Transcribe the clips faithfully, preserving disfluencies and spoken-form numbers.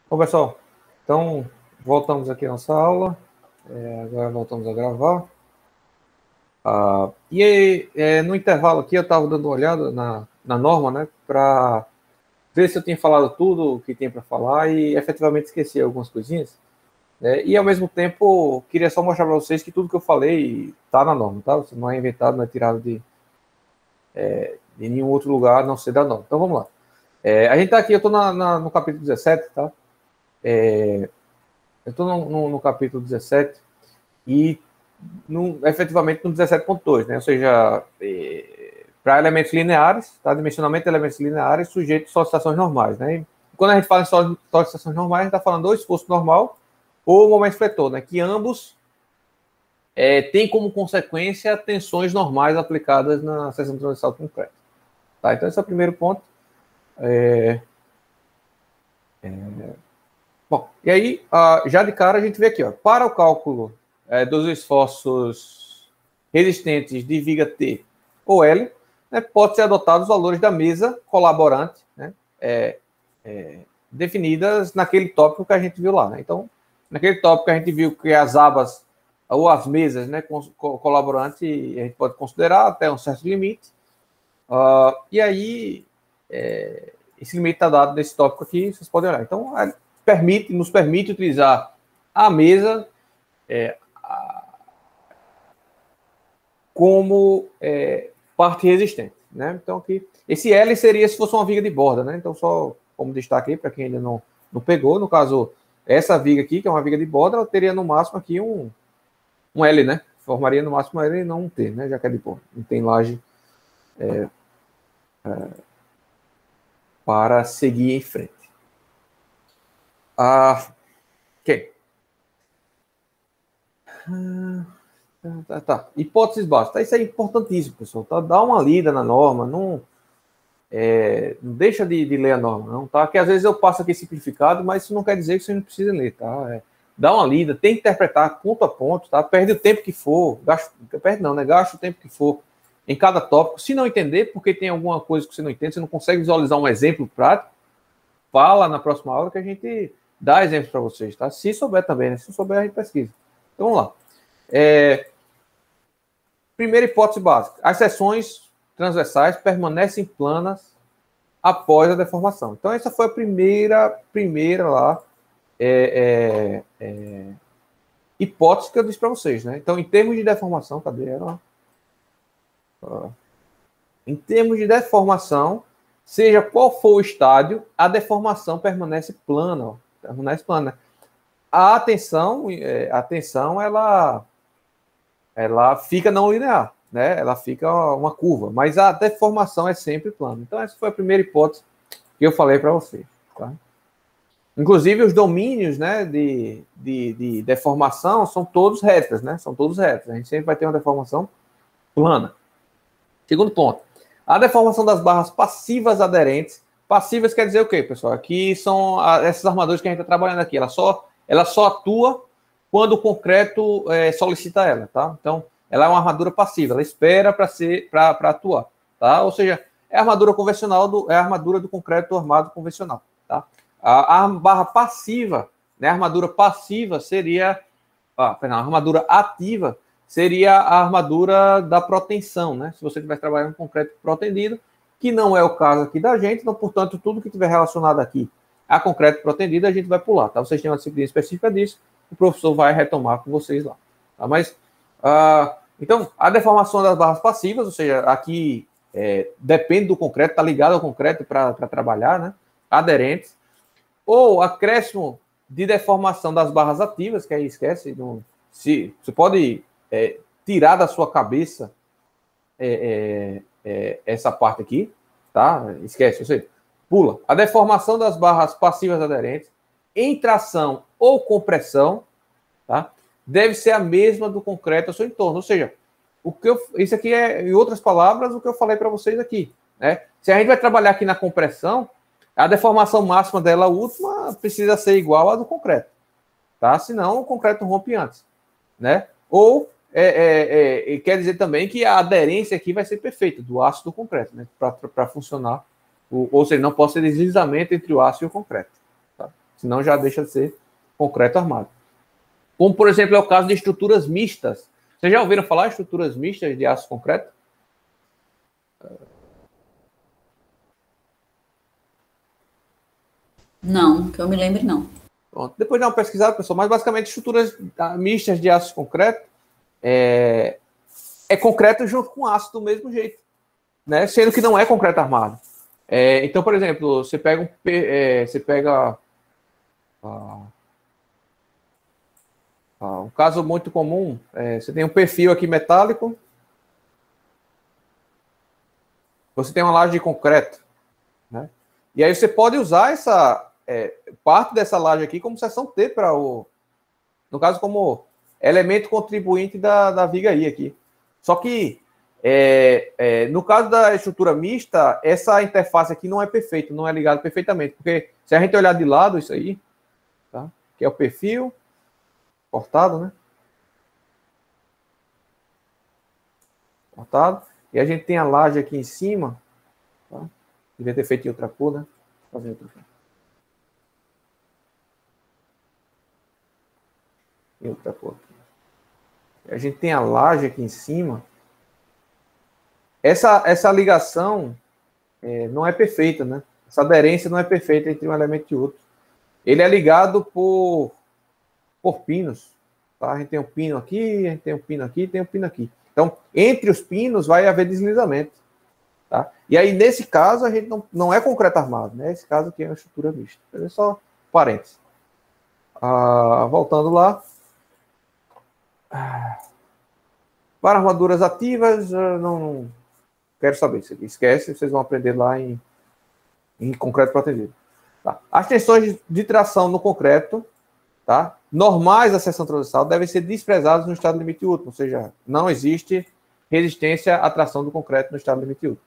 Bom, pessoal, então voltamos aqui à nossa aula. É, agora voltamos a gravar. Ah, e aí, é, no intervalo aqui, eu estava dando uma olhada na, na norma, né, para ver se eu tinha falado tudo o que tinha para falar e efetivamente esqueci algumas coisinhas. Né, e ao mesmo tempo, queria só mostrar para vocês que tudo que eu falei está na norma, tá? Você não é inventado, não é tirado de, é, de nenhum outro lugar, a não ser da norma. Então vamos lá. É, a gente está aqui, eu estou no capítulo dezessete, tá? É, eu estou no, no, no capítulo dezessete e no, efetivamente no dezessete ponto dois, né? Ou seja, é, para elementos lineares, tá? Dimensionamento de elementos lineares sujeitos a solicitações normais, né? E quando a gente fala em solicitações normais, a gente está falando do esforço normal ou momento fletor, né? Que ambos é, têm como consequência tensões normais aplicadas na seção transversal concreta. Tá? Então, esse é o primeiro ponto. É, é, bom, e aí, já de cara, a gente vê aqui, ó, para o cálculo é, dos esforços resistentes de viga T ou L, né, pode ser adotado os valores da mesa colaborante, né, é, é, definidas naquele tópico que a gente viu lá. Né? Então, naquele tópico que a gente viu que as abas ou as mesas, né, colaborante, a gente pode considerar até um certo limite. Uh, e aí, é, esse limite está dado nesse tópico aqui, vocês podem olhar. Então, é, permite, nos permite utilizar a mesa é, a, como é, parte resistente. Né? Então, aqui, esse L seria se fosse uma viga de borda. Né? Então, só como destaque aí, para quem ainda não, não pegou, no caso, essa viga aqui, que é uma viga de borda, ela teria no máximo aqui um, um L, né? Formaria no máximo um L e não um T, né? Já que é de borda. Não tem laje é, é, para seguir em frente. Ah, ok. Ah, tá, tá. Hipóteses básicas. Tá, isso é importantíssimo, pessoal. Tá? Dá uma lida na norma. Não, é, não deixa de, de ler a norma, não. Tá? Que às vezes eu passo aqui simplificado, mas isso não quer dizer que você não precisa ler. Tá? É, dá uma lida, tem que interpretar ponto a ponto. Tá? Perde o tempo que for. Gasta, perde não, né? Gasta o tempo que for em cada tópico. Se não entender, porque tem alguma coisa que você não entende, você não consegue visualizar um exemplo prático, fala na próxima aula que a gente dá exemplos para vocês, tá? Se souber também, né? Se não souber, a gente pesquisa. Então, vamos lá. É... Primeira hipótese básica. As seções transversais permanecem planas após a deformação. Então, essa foi a primeira, primeira lá, é, é, é... hipótese que eu disse para vocês, né? Então, em termos de deformação, cadê ela? Em termos de deformação, seja qual for o estádio, a deformação permanece plana. Ó, permanece plana. A tensão, a tensão ela, ela fica não linear, né? Ela fica uma curva, mas a deformação é sempre plana. Então, essa foi a primeira hipótese que eu falei para vocês. Tá? Inclusive, os domínios, né, de, de, de deformação são todos retas, né? São todos retos. A gente sempre vai ter uma deformação plana. Segundo ponto. A deformação das barras passivas aderentes. Passivas quer dizer o quê, pessoal? Aqui são essas armaduras que a gente está trabalhando aqui. Ela só, ela só atua quando o concreto é, solicita ela, tá? Então, ela é uma armadura passiva. Ela espera para ser para atuar, tá? Ou seja, é a armadura convencional, do, é a armadura do concreto armado convencional, tá? A, a barra passiva, né? A armadura passiva seria... Ah, perdão, a armadura ativa seria a armadura da proteção, né? Se você estiver trabalhando com concreto protendido, que não é o caso aqui da gente, então, portanto, tudo que estiver relacionado aqui a concreto protendido, a gente vai pular, tá? Vocês têm uma disciplina específica disso, o professor vai retomar com vocês lá, tá? Mas, ah, então, a deformação das barras passivas, ou seja, aqui é, depende do concreto, está ligado ao concreto para trabalhar, né? Aderentes, ou acréscimo de deformação das barras ativas, que aí esquece, não, se, você pode... É, tirar da sua cabeça é, é, é, essa parte aqui, tá? Esquece, ou seja, pula. A deformação das barras passivas aderentes em tração ou compressão, tá? Deve ser a mesma do concreto ao seu entorno. Ou seja, o que eu, isso aqui é, em outras palavras, o que eu falei para vocês aqui, né? Se a gente vai trabalhar aqui na compressão, a deformação máxima dela última precisa ser igual à do concreto, tá? Senão o concreto rompe antes, né? Ou É, é, é, quer dizer também que a aderência aqui vai ser perfeita do aço do concreto, né? Para funcionar. O, ou seja, não pode ser deslizamento entre o aço e o concreto. Tá? Senão já deixa de ser concreto armado. Como, por exemplo, é o caso de estruturas mistas. Vocês já ouviram falar de estruturas mistas de aço concreto? Não, que eu me lembre, não. Pronto. Depois dá uma pesquisada, pessoal, mas basicamente estruturas mistas de aço concreto é, é concreto junto com aço do mesmo jeito, né? Sendo que não é concreto armado. É, então, por exemplo, você pega um, é, você pega ah, ah, um caso muito comum, é, você tem um perfil aqui metálico, você tem uma laje de concreto, né? E aí você pode usar essa é, parte dessa laje aqui como seção T para o, no caso, como elemento contribuinte da, da viga I aqui. Só que é, é, no caso da estrutura mista, essa interface aqui não é perfeita, não é ligada perfeitamente, porque se a gente olhar de lado isso aí, tá? Que é o perfil cortado, né? Cortado. E a gente tem a laje aqui em cima, tá? Devia ter feito em outra cor, né? Fazer outra cor. Em outra cor. A gente tem a laje aqui em cima. Essa, essa ligação é, não é perfeita, né? Essa aderência não é perfeita entre um elemento e outro. Ele é ligado por, por pinos. Tá? A gente tem um pino aqui, a gente tem um pino aqui, tem um pino aqui. Então, entre os pinos vai haver deslizamento. Tá? E aí, nesse caso, a gente não, não é concreto armado, né? Esse caso aqui é uma estrutura mista. É só parênteses. Ah, voltando lá. Para armaduras ativas, não, não quero saber. Esquece, vocês vão aprender lá em, em concreto protegido. Tá? As tensões de tração no concreto, tá? Normais da seção transversal, devem ser desprezadas no estado limite último, ou seja, não existe resistência à tração do concreto no estado limite último.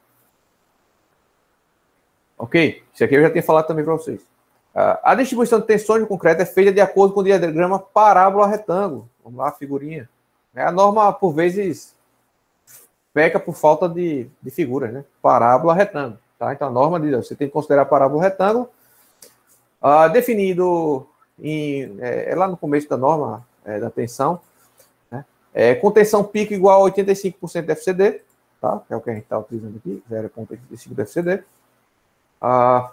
Ok? Isso aqui eu já tinha falado também para vocês. Uh, a distribuição de tensões no concreto é feita de acordo com o diagrama parábola-retângulo. Vamos lá, a figurinha. A norma, por vezes, peca por falta de, de figuras, né? Parábola-retângulo. Tá? Então, a norma diz, você tem que considerar parábola-retângulo. Uh, definido em, é, é lá no começo da norma é, da tensão, né? É, com tensão pico igual a oitenta e cinco por cento de F C D, tá? Que é o que a gente está utilizando aqui, zero vírgula oitenta e cinco de F C D. Ah,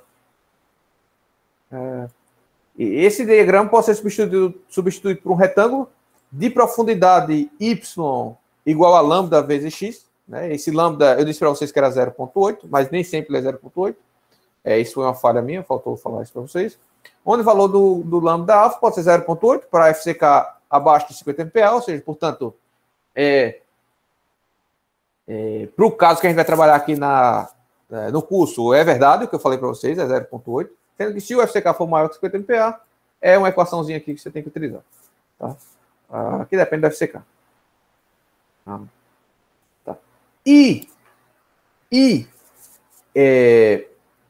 é, esse diagrama pode ser substituído, substituído por um retângulo de profundidade y igual a lambda vezes x. Né? Esse lambda, eu disse para vocês que era zero vírgula oito, mas nem sempre é zero vírgula oito. É, isso foi uma falha minha, faltou falar isso para vocês. Onde o valor do, do lambda alfa pode ser zero vírgula oito para F C K abaixo de cinquenta M P A, ou seja, portanto, é, é, para o caso que a gente vai trabalhar aqui na, é, no curso, é verdade o que eu falei para vocês, é zero vírgula oito, sendo que se o F C K for maior que cinquenta M P A, é uma equaçãozinha aqui que você tem que utilizar. Tá? Ah, aqui depende do F C K. Ah, tá. E, e é,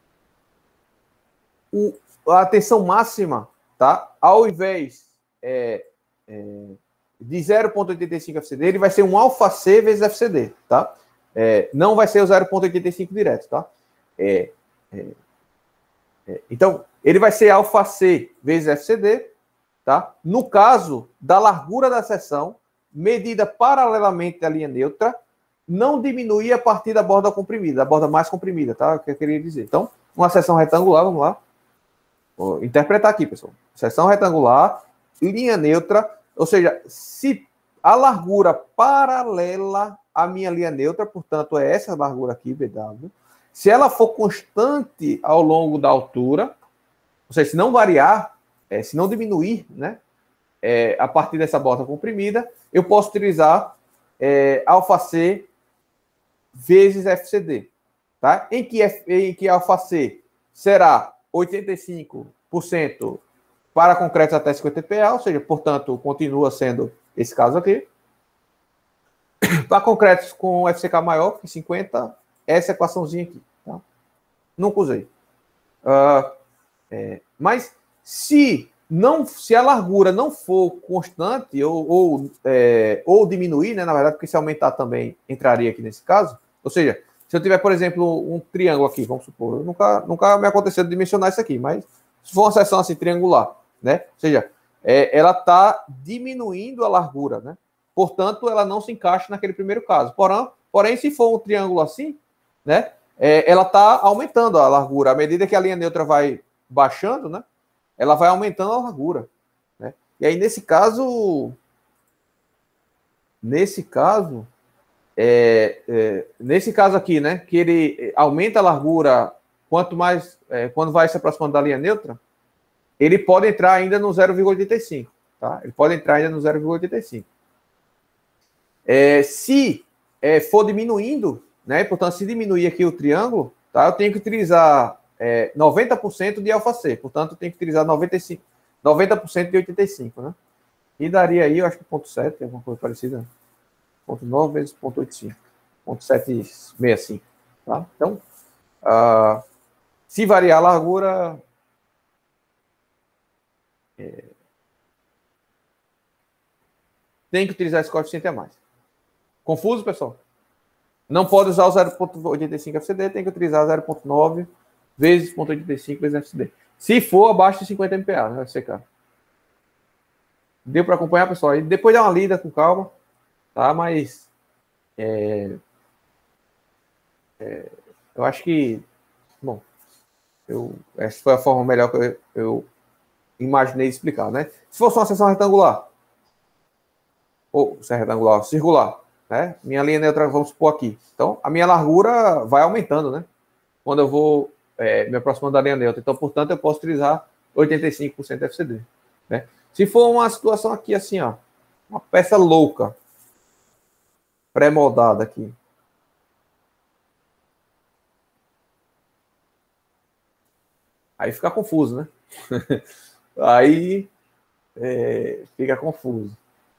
o, a tensão máxima, tá? Ao invés é, é, de zero vírgula oitenta e cinco F C D, ele vai ser um alfa C vezes F C D, tá? É, não vai ser o zero vírgula oitenta e cinco direto, tá? É, é, é, então, ele vai ser alfa C vezes F C D, tá? No caso da largura da seção, medida paralelamente à linha neutra, não diminuir a partir da borda comprimida, da borda mais comprimida, tá? O que eu queria dizer. Então, uma seção retangular, vamos lá. Vou interpretar aqui, pessoal. Seção retangular, linha neutra, ou seja, se a largura paralela à minha linha neutra, portanto, é essa largura aqui, B W, se ela for constante ao longo da altura, ou seja, se não variar, é, se não diminuir, né, é, a partir dessa borda comprimida, eu posso utilizar é, alfa C vezes F C D, tá? Em que, F, em que alfa C será oitenta e cinco por cento para concretos até cinquenta M P A, ou seja, portanto, continua sendo esse caso aqui. Para concretos com F C K maior que cinquenta, essa equaçãozinha aqui, tá? Nunca usei. Uh, é, mas se, não, se a largura não for constante ou, ou, é, ou diminuir, né, na verdade, porque se aumentar também entraria aqui nesse caso, ou seja, se eu tiver, por exemplo, um triângulo aqui, vamos supor, eu nunca, nunca me aconteceu de dimensionar isso aqui, mas Se for uma seção assim triangular, né? Ou seja, é, ela está diminuindo a largura, né? Portanto, ela não se encaixa naquele primeiro caso. Porém, porém se for um triângulo assim, né? É, ela está aumentando a largura. À medida que a linha neutra vai baixando, né? Ela vai aumentando a largura, né? E aí, nesse caso, nesse caso, é, é, nesse caso aqui, né? Que ele aumenta a largura quanto mais, é, quando vai se aproximando da linha neutra, ele pode entrar ainda no zero vírgula oitenta e cinco, tá? Ele pode entrar ainda no zero vírgula oitenta e cinco. É, se é, for diminuindo, né? Portanto, se diminuir aqui o triângulo, tá? Eu tenho que utilizar é, noventa por cento de alfa C. Portanto, eu tenho que utilizar noventa e cinco, noventa por cento de oitenta e cinco, né? E daria aí, eu acho que ponto sete, alguma coisa parecida. ponto nove vezes ponto oitenta e cinco. ponto setecentos e sessenta e cinco, tá? Então, uh, se variar a largura... É, tem que utilizar esse coeficiente a mais. Confuso, pessoal? Não pode usar o zero vírgula oitenta e cinco F C D, tem que utilizar zero vírgula nove vezes ponto oitenta e cinco vezes F C D. Se for abaixo de cinquenta M P A, né, vai secar. Deu para acompanhar, pessoal? E depois dá uma lida com calma, tá? Mas é, é, eu acho que, bom, eu, essa foi a forma melhor que eu, eu imaginei explicar, né? Se fosse uma seção retangular, ou se é retangular, circular, né? Minha linha neutra, vamos supor aqui. Então, a minha largura vai aumentando, né? Quando eu vou é, me aproximando da linha neutra. Então, portanto, eu posso utilizar oitenta e cinco por cento F C D, né? Se for uma situação aqui assim, ó, uma peça louca, pré-moldada aqui. Aí fica confuso, né? Aí é, fica confuso.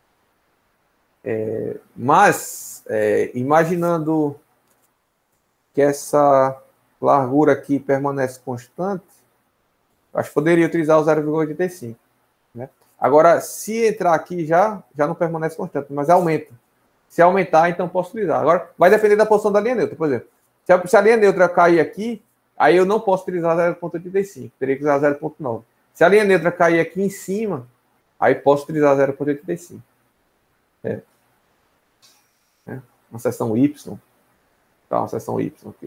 É, mas, é, imaginando que essa largura aqui permanece constante, acho que poderia utilizar o zero vírgula oitenta e cinco. Né? Agora, se entrar aqui já, já não permanece constante, mas aumenta. Se aumentar, então posso utilizar. Agora, vai depender da posição da linha neutra, por exemplo. Se a, se a linha neutra cair aqui, aí eu não posso utilizar zero vírgula oitenta e cinco, teria que usar zero vírgula nove. Se a linha neutra cair aqui em cima, aí posso utilizar zero vírgula oitenta e cinco. É. É. Uma seção Y. Tá, uma seção Y aqui.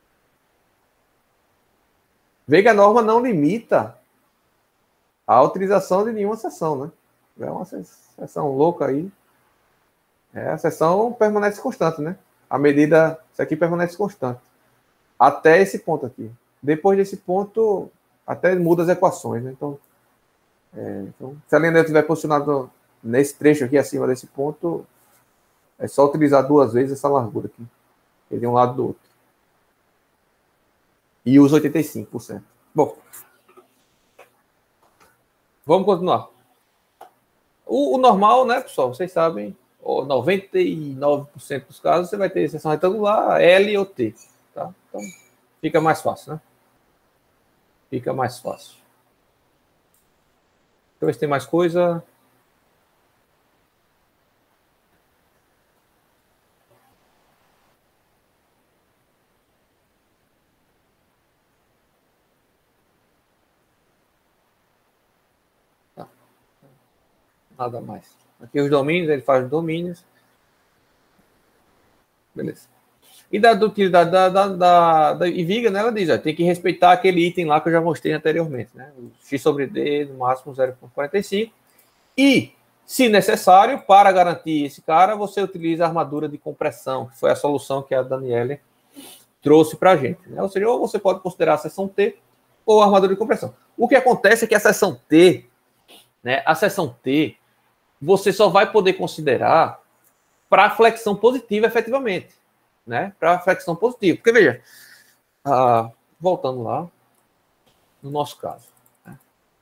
Vê que a norma não limita a utilização de nenhuma seção, né? É uma seção louca aí. É, a seção permanece constante, né? A medida, isso aqui permanece constante. Até esse ponto aqui. Depois desse ponto, até muda as equações, né? Então, é, então se a linha neutra estiver posicionada nesse trecho aqui, acima desse ponto, é só utilizar duas vezes essa largura aqui. De um lado do outro. E usa oitenta e cinco por cento. Bom. Vamos continuar. O, o normal, né, pessoal? Vocês sabem, noventa e nove por cento dos casos você vai ter seção retangular, L ou T. Tá? Então, fica mais fácil, né? Fica mais fácil. Deixa eu ver se tem mais coisa. Nada mais. Aqui os domínios, ele faz os domínios. Beleza. E da utilidade da, da, da, da IVIGA, né, ela diz, ó, tem que respeitar aquele item lá que eu já mostrei anteriormente, né? O X sobre D, no máximo zero vírgula quarenta e cinco. E, se necessário, para garantir esse cara, você utiliza a armadura de compressão, que foi a solução que a Daniele trouxe para a gente. Né? Ou seja, ou você pode considerar a seção T ou a armadura de compressão. O que acontece é que a seção T, né, a seção T, você só vai poder considerar para flexão positiva, efetivamente. Né? Para flexão positiva. Porque, veja, ah, voltando lá, no nosso caso. Né?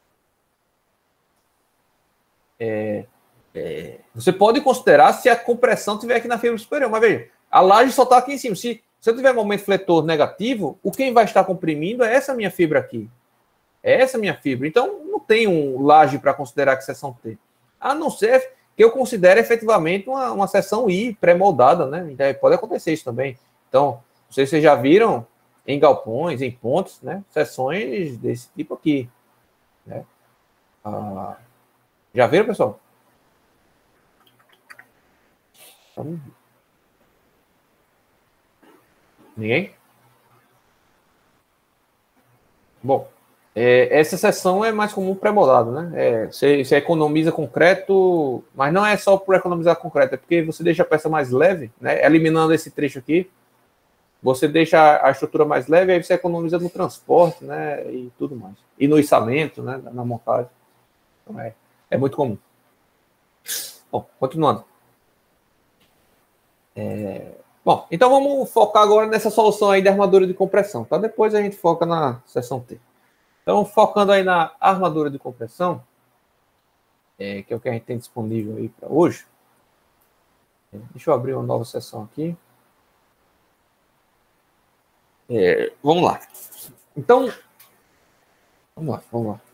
É, é, você pode considerar se a compressão estiver aqui na fibra superior. Mas, veja, a laje só está aqui em cima. Se, se eu tiver momento fletor negativo, o quem vai estar comprimindo é essa minha fibra aqui. É essa minha fibra. Então, não tem um laje para considerar que seção T. A não ser que eu considere efetivamente uma, uma seção I pré-moldada, né? Então, pode acontecer isso também. Então, não sei se vocês já viram em galpões, em pontos, né? Seções desse tipo aqui. né? Ah, já viram, pessoal? Ninguém? Bom, é, essa seção é mais comum pré-moldado, né? É, você, você economiza concreto, mas não é só por economizar concreto, é porque você deixa a peça mais leve, né? Eliminando esse trecho aqui, você deixa a estrutura mais leve, aí você economiza no transporte, né? E tudo mais. E no içamento, né? Na montagem. Então é, é muito comum. Bom, continuando. É, bom, então vamos focar agora nessa solução aí da armadura de compressão, tá? Depois a gente foca na seção T. Então, focando aí na armadura de compressão, é, que é o que a gente tem disponível aí para hoje. Deixa eu abrir uma nova seção aqui. É, vamos lá. Então, vamos lá, vamos lá.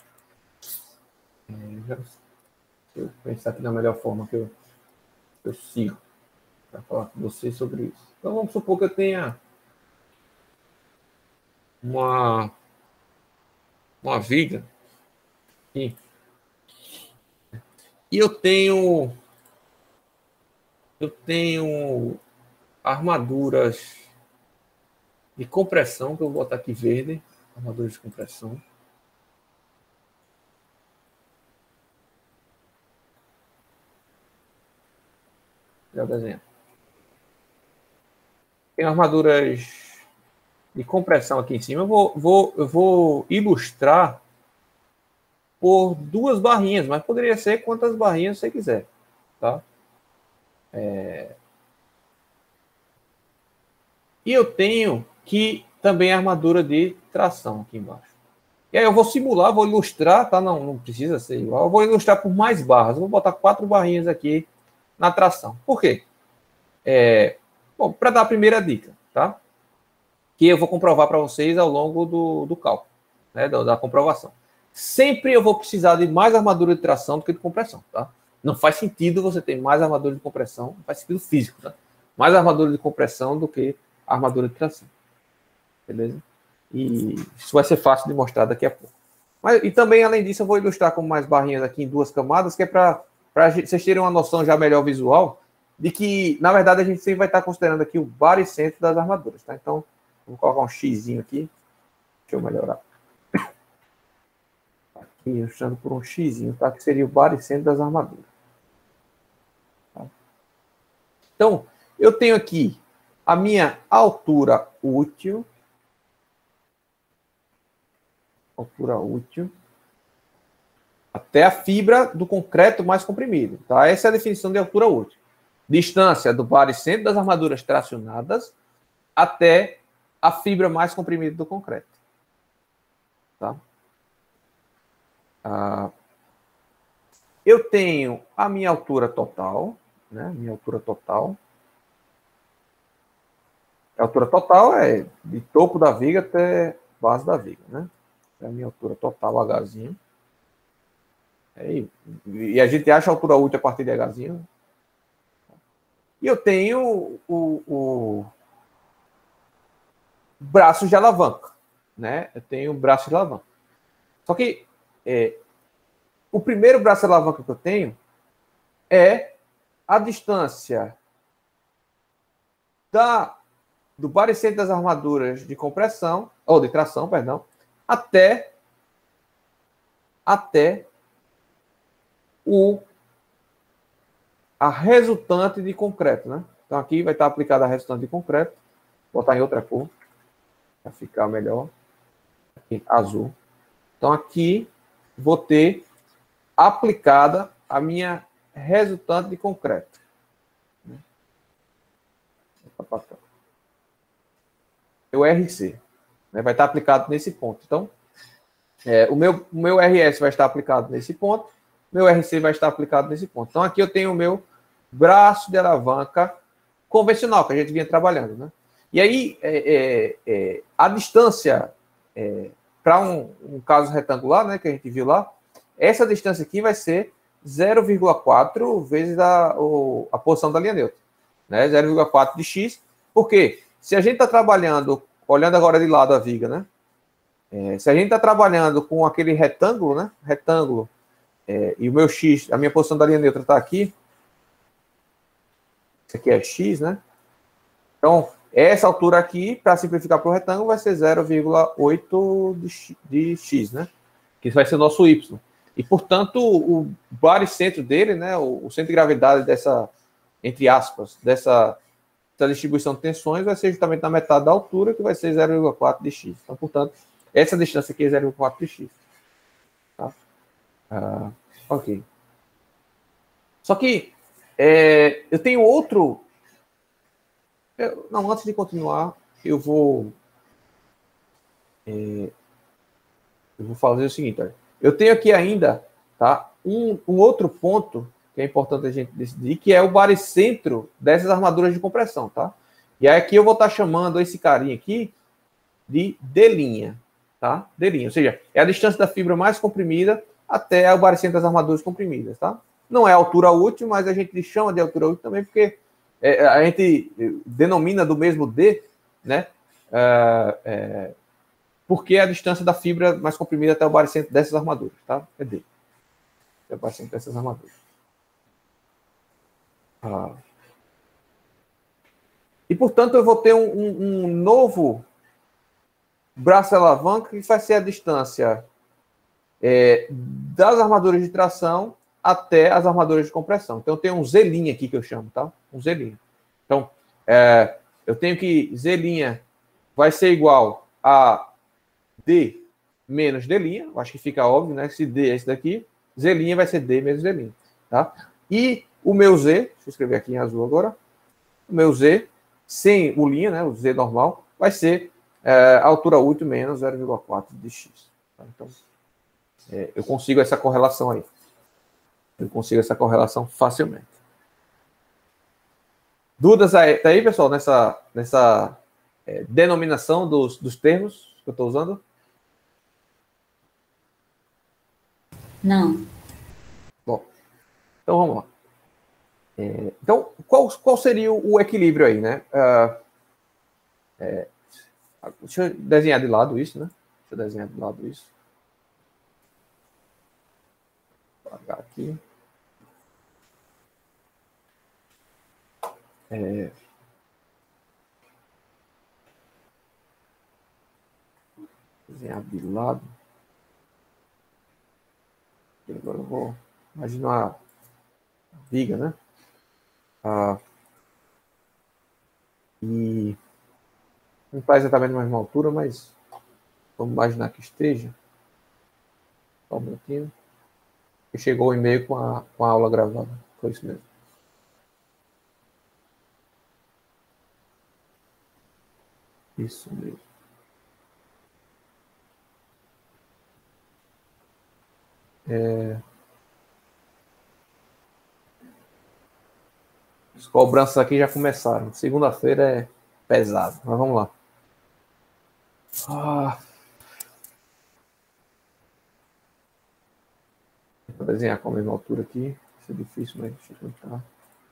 É, deixa eu pensar aqui na melhor forma que eu, que eu sigo para falar com vocês sobre isso. Então, vamos supor que eu tenha uma, uma viga aqui. E eu tenho eu tenho armaduras de compressão, que eu vou botar aqui verde, armaduras de compressão. Já desenho. Tem armaduras de compressão aqui em cima. Eu vou, vou, eu vou ilustrar por duas barrinhas, mas poderia ser quantas barrinhas você quiser, tá? É... E eu tenho que também a armadura de tração aqui embaixo. E aí eu vou simular, vou ilustrar, tá? Não, não precisa ser igual. Eu vou ilustrar por mais barras. Eu vou botar quatro barrinhas aqui na tração. Por quê? É... Bom, para dar a primeira dica, tá? Que eu vou comprovar para vocês ao longo do, do cálculo, né? Da, da comprovação. Sempre eu vou precisar de mais armadura de tração do que de compressão, tá? Não faz sentido você ter mais armadura de compressão, não faz sentido físico, tá? Mais armadura de compressão do que armadura de tração. Beleza? E isso vai ser fácil de mostrar daqui a pouco. Mas, e também, além disso, eu vou ilustrar com mais barrinhas aqui em duas camadas, que é para vocês terem uma noção já melhor visual de que, na verdade, a gente sempre vai estar considerando aqui o baricentro das armaduras, tá? Então, vamos colocar um xizinho aqui. Deixa eu melhorar. Aqui, ilustrando por um xizinho, tá? Que seria o baricentro das armaduras. Tá? Então, eu tenho aqui a minha altura útil. Altura útil. Até a fibra do concreto mais comprimido. Tá? Essa é a definição de altura útil. Distância do baricentro das armaduras tracionadas até a fibra mais comprimida do concreto. Tá? Ah, eu tenho a minha altura total, né? Minha altura total. A altura total é de topo da viga até base da viga, né? É a minha altura total, Hzinho. É, e a gente acha a altura útil a partir de Hzinho. E eu tenho o, o braço de alavanca, né? Eu tenho o braço de alavanca. Só que é, o primeiro braço de alavanca que eu tenho é a distância da, do baricentro das armaduras de compressão, ou de tração, perdão, até, até o, a resultante de concreto, né? Então aqui vai estar aplicada a resultante de concreto. Vou botar em outra cor, para ficar melhor. Aqui, azul. Então aqui vou ter aplicada a minha resultante de concreto. O R C, né, vai estar aplicado nesse ponto. Então, é, o, meu, o meu R S vai estar aplicado nesse ponto, meu R C vai estar aplicado nesse ponto. Então, aqui eu tenho o meu braço de alavanca convencional, que a gente vinha trabalhando. Né? E aí, é, é, é, a distância, é, para um, um caso retangular, né, que a gente viu lá, essa distância aqui vai ser zero vírgula quatro vezes a, o, a posição da linha neutra. Né? zero vírgula quatro de x. Por quê? Se a gente está trabalhando, olhando agora de lado a viga, né? É, se a gente está trabalhando com aquele retângulo, né? Retângulo, é, e o meu X, a minha posição da linha neutra está aqui. Isso aqui é X, né? Então, essa altura aqui, para simplificar para o retângulo, vai ser zero vírgula oito de, de X, né? Que vai ser o nosso Y. E, portanto, o baricentro dele, né? O, o centro de gravidade dessa, entre aspas, dessa, dessa distribuição de tensões vai ser justamente na metade da altura, que vai ser zero vírgula quatro de X. Então, portanto, essa distância aqui é zero vírgula quatro de X. Tá? Ah, ok. Só que é, eu tenho outro... Eu, não, antes de continuar, eu vou... É, eu vou fazer o seguinte, olha. Eu tenho aqui ainda, tá, um, um outro ponto que é importante a gente decidir, que é o baricentro dessas armaduras de compressão, tá? E aí aqui eu vou estar chamando esse carinha aqui de D', tá? D', ou seja, é a distância da fibra mais comprimida até o baricentro das armaduras comprimidas, tá? Não é a altura útil, mas a gente chama de altura útil também porque é, a gente denomina do mesmo D, né? É, é, porque é a distância da fibra mais comprimida até o baricentro dessas armaduras, tá? É D. É o baricentro dessas armaduras. Ah. E, portanto, eu vou ter um, um, um novo braço alavanca que vai ser a distância é, das armaduras de tração até as armaduras de compressão. Então, eu tenho um Z' aqui que eu chamo, tá? Um Z'. Então, é, eu tenho que Z' vai ser igual a D menos D', acho que fica óbvio, né? Se D é esse daqui, Z' vai ser D menos D', tá? E o meu Z, deixa eu escrever aqui em azul agora, o meu Z, sem o linha, né? O Z normal, vai ser é, a altura útil menos zero vírgula quatro de X. Tá? Então, é, eu consigo essa correlação aí. Eu consigo essa correlação facilmente. Dúvidas aí, tá aí, pessoal, nessa, nessa é, denominação dos, dos termos que eu estou usando? Não. Bom, então vamos lá. É, então, qual, qual seria o equilíbrio aí, né? Uh, é, deixa eu desenhar de lado isso, né? Deixa eu desenhar de lado isso. Vou apagar aqui. É, desenhar de lado. E agora eu vou imaginar uma viga, né? Ah, e não está exatamente na mesma altura, mas vamos imaginar que esteja. Só um minutinho. E chegou o e-mail com a, com a aula gravada. Foi isso mesmo. Isso mesmo. É... As cobranças aqui já começaram. Segunda-feira é pesado, mas vamos lá. Ah. Vou desenhar com a mesma altura aqui. Isso é difícil, mas deixa eu tentar.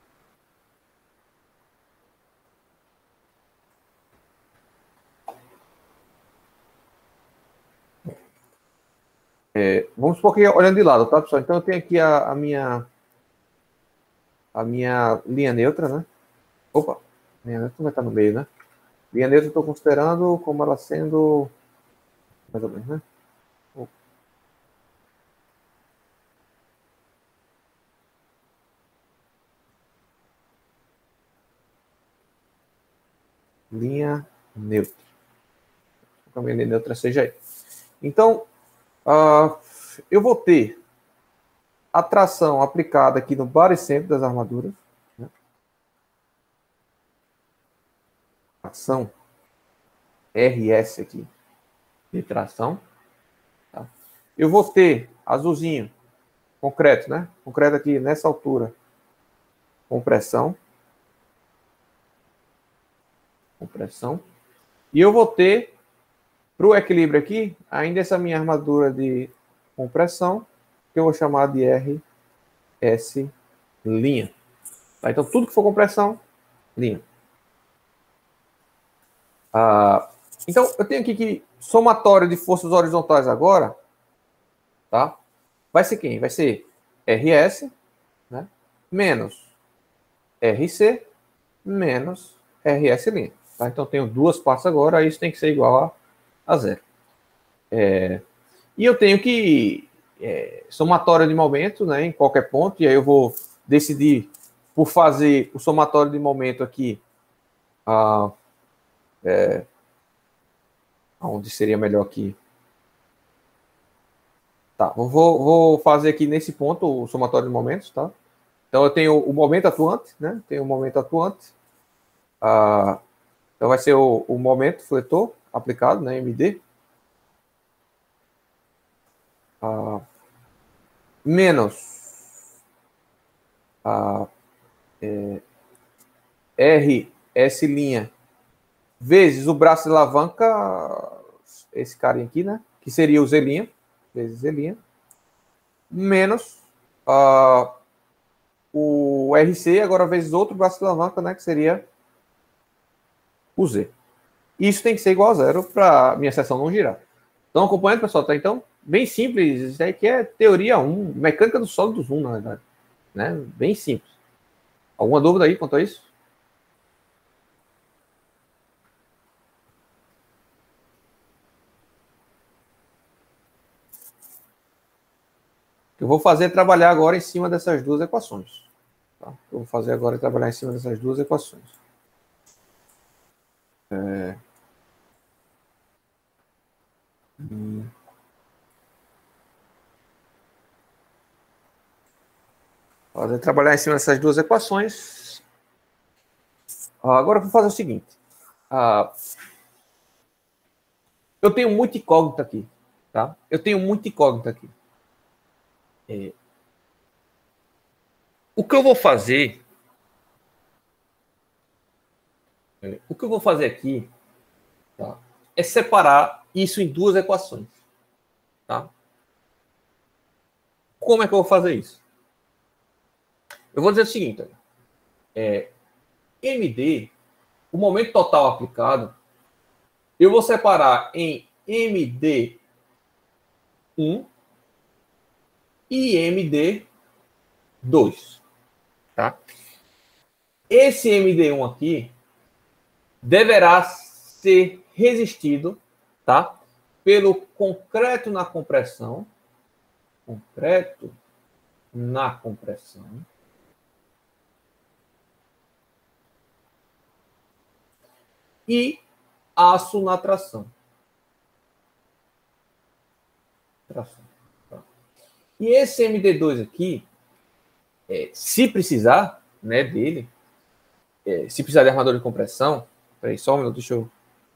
É, vamos supor que olhando de lado, tá, pessoal? Então eu tenho aqui a, a minha a minha linha neutra, né? Opa, linha neutra vai estar no meio, né? Linha neutra eu estou considerando como ela sendo mais ou menos, né? Opa. Linha neutra. A minha linha neutra seja aí. Então, uh, eu vou ter a tração aplicada aqui no baricentro das armaduras. Né? Ação R S aqui de tração. Tá? Eu vou ter azulzinho, concreto, né? Concreto aqui nessa altura, compressão. Compressão. E eu vou ter, para o equilíbrio aqui, ainda essa minha armadura de compressão, que eu vou chamar de R S'. Tá? Então, tudo que for compressão, linha. Ah, Então, eu tenho aqui que somatório de forças horizontais agora, tá? Vai ser quem? Vai ser R S, né? Menos R C, menos R S'. Tá? Então, eu tenho duas partes agora, isso tem que ser igual a, a zero. É, e eu tenho que é, somatório de momento, né, em qualquer ponto, e aí eu vou decidir por fazer o somatório de momento aqui, a, é, onde seria melhor aqui. Tá, vou, vou fazer aqui nesse ponto o somatório de momentos, tá? Então eu tenho o momento atuante, né? Tenho o momento atuante. Ah, então vai ser o, o momento fletor aplicado, né? M D. Ah, menos a é, R S' vezes o braço de alavanca, esse carinha aqui, né? Que seria o Z', vezes Z', menos uh, o R C, agora vezes outro braço de alavanca, né? Que seria o Z. Isso tem que ser igual a zero para minha seção não girar. Estão acompanhando, pessoal? Tá? Então, bem simples. Isso aqui é teoria um, mecânica dos sólidos um, na verdade. Né? Bem simples. Alguma dúvida aí quanto a isso? Eu vou fazer é trabalhar agora em cima dessas duas equações. Tá? Eu vou fazer agora é trabalhar em cima dessas duas equações. É... Hum. Fazer trabalhar em cima dessas duas equações. Agora eu vou fazer o seguinte. Ah, eu tenho muita incógnita aqui. Tá? Eu tenho muita incógnita aqui. É... O que eu vou fazer... O que eu vou fazer aqui, tá, é separar isso em duas equações. Tá? Como é que eu vou fazer isso? Eu vou dizer o seguinte. É, M D, o momento total aplicado, eu vou separar em M D um e M D dois. Tá? Esse M D um aqui deverá ser resistido, tá, pelo concreto na compressão, concreto na compressão, e aço na tração. tração tá? E esse M D dois aqui, é, se precisar, né, dele, é, se precisar de armador de compressão, peraí, só um minuto, deixa eu...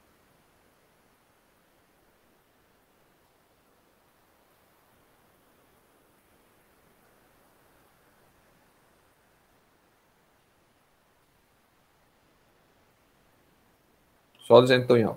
Só dizendo que estou em aula.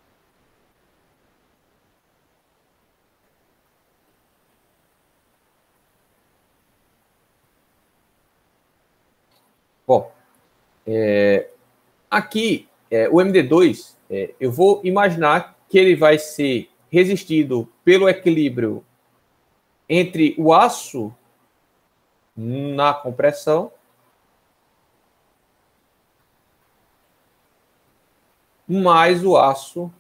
Bom, é, aqui, é, o M D dois, é, eu vou imaginar que ele vai ser resistido pelo equilíbrio entre o aço na compressão mais o aço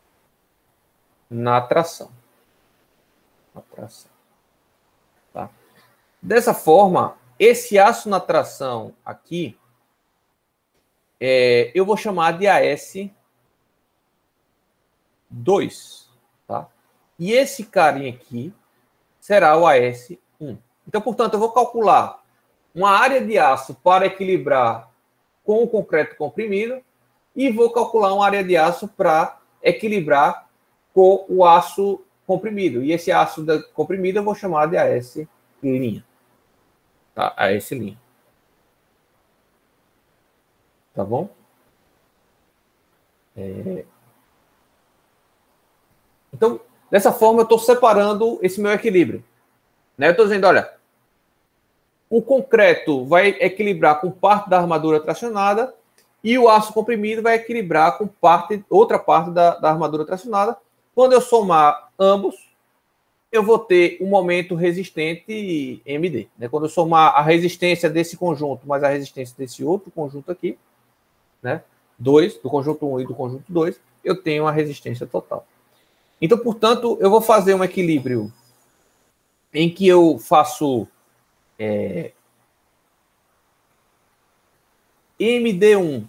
na tração. Na tração. Tá? Dessa forma, esse aço na tração aqui, é, eu vou chamar de A S dois. Tá? E esse carinha aqui será o A S um. Então, portanto, eu vou calcular uma área de aço para equilibrar com o concreto comprimido e vou calcular uma área de aço para equilibrar com o aço comprimido. E esse aço comprimido eu vou chamar de A S'. Tá? A S'. Tá bom? É... Então, dessa forma, eu estou separando esse meu equilíbrio. Né? Eu estou dizendo, olha, o concreto vai equilibrar com parte da armadura tracionada e o aço comprimido vai equilibrar com parte, outra parte da, da armadura tracionada. Quando eu somar ambos, eu vou ter um momento resistente M D. Né? Quando eu somar a resistência desse conjunto mais a resistência desse outro conjunto aqui, né? dois, do conjunto um e do conjunto dois, eu tenho a resistência total. Então, portanto, eu vou fazer um equilíbrio em que eu faço é, M D um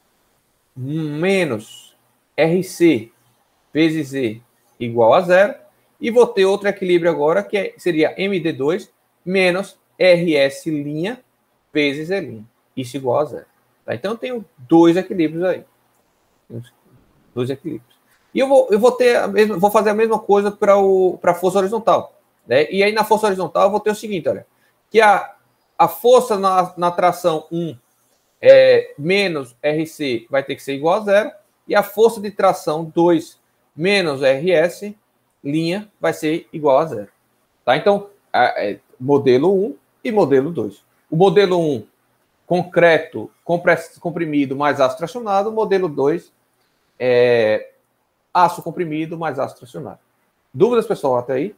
menos R C vezes E igual a zero, e vou ter outro equilíbrio agora, que seria M D dois menos R S' vezes E'. Isso igual a zero. Tá? Então, eu tenho dois equilíbrios aí. Dois equilíbrios. E eu vou, eu vou, ter a mesma, vou fazer a mesma coisa para a força horizontal. Né? E aí, na força horizontal, eu vou ter o seguinte, olha, que a, a força na, na tração um é, menos R C vai ter que ser igual a zero, e a força de tração dois menos R S' vai ser igual a zero. Tá? Então, é, modelo um e modelo dois. O modelo um, concreto, comprimido mais aço tracionado. O modelo dois, é, aço comprimido mais aço tracionado. Dúvidas, pessoal, até aí?